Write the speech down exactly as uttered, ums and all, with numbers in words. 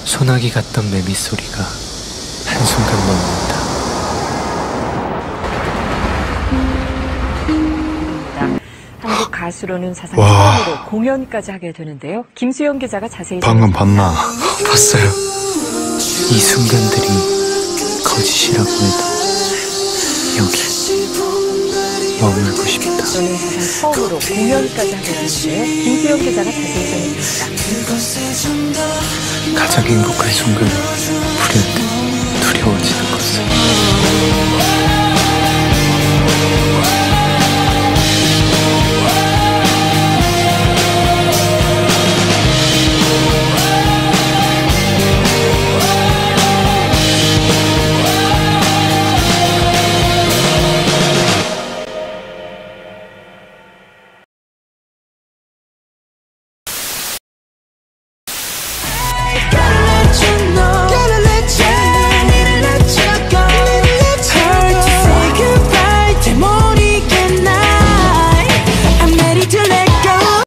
소나기 같던 매미 소리가 한순간 멈는다. 한국 가수로는 사상 처음으로 공연까지 하게 되는데요. 김수영 기자가 자세히 방금 봤나? 봤어요. 이 순간들이 거짓이라고 해도 여기 머물고 싶다. 저는 사상 처음으로 공연까지 하게 되는데요. 김수영 기자가 자세히 전해드립니다. 가장 행복한 순간 불현듯 두려워지는 것을.